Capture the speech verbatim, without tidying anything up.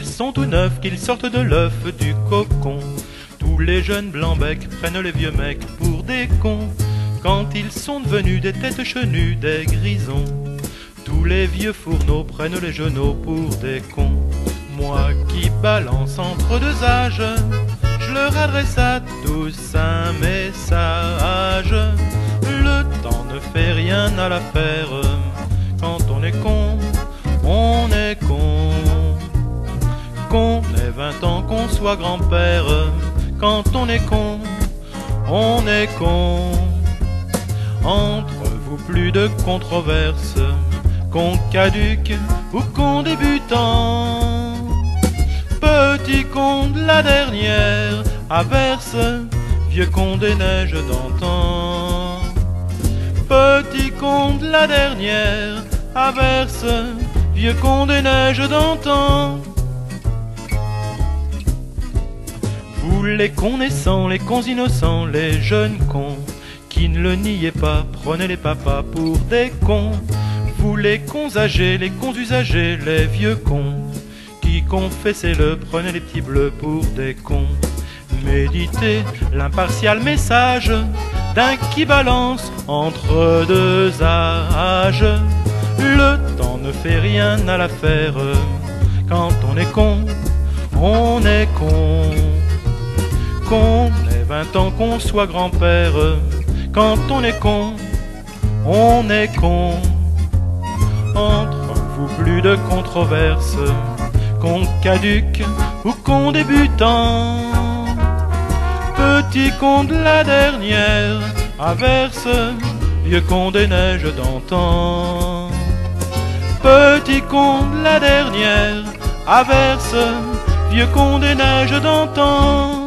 ils sont tout neufs, qu'ils sortent de l'œuf du cocon. Tous les jeunes blancs-becs prennent les vieux mecs pour des cons. Quand ils sont devenus des têtes chenues, des grisons, tous les vieux fourneaux prennent les genoux pour des cons. Moi qui balance entre deux âges, je leur adresse à tous un message. Le temps ne fait rien à l'affaire. Quand on est con, on est con. Qu'on ait vingt ans, qu'on soit grand-père. Quand on est con, on est con. Entre vous plus de controverses, con caduc ou con débutant. Petit con de la dernière averse, vieux con des neiges d'antan. Petit con de la dernière averse, vieux con des neiges d'antan. Vous les cons naissants, les cons innocents, les jeunes cons qui ne le niaient pas, prenez les papas pour des cons. Vous les cons âgés, les cons usagés, les vieux cons qui confessez-le, prenez les petits bleus pour des cons. Méditez l'impartial message d'un qui balance entre deux âges. Le temps ne fait rien à l'affaire. Quand on est con, on est con. Qu'on ait vingt ans, qu'on soit grand-père. Quand on est con, on est con. Entre vous plus de controverses, con caduc ou con débutant. Petit con de la dernière averse, vieux con des neiges d'antan. Petit con de la dernière averse, vieux con des neiges d'antan.